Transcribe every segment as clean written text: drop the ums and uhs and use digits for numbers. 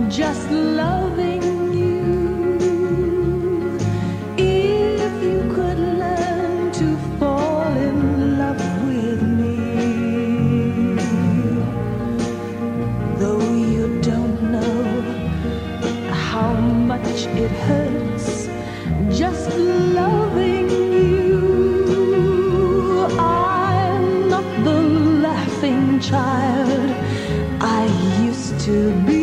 just loving you. If you could learn to fall in love with me, though you don't know how much it hurts just loving you. I'm not the laughing child I used to be.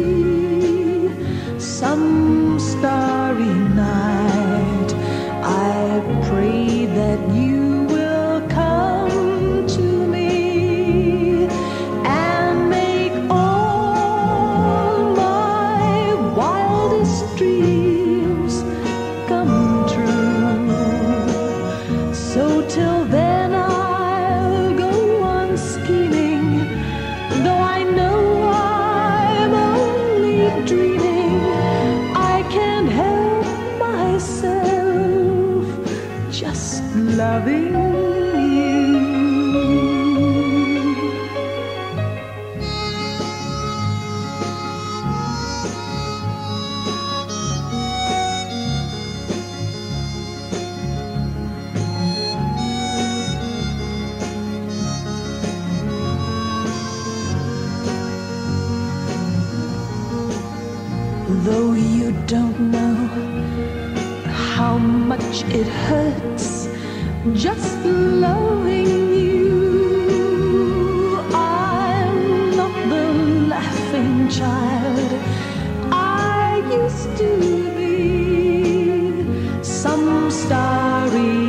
Some starry night I pray that you will come to me and make all my wildest dreams come true. So till then I'll go on scheming, though I know I'm only dreaming. I can't help myself just loving you. Though you don't know how much it hurts just loving you, I'm not the laughing child I used to be. Some starry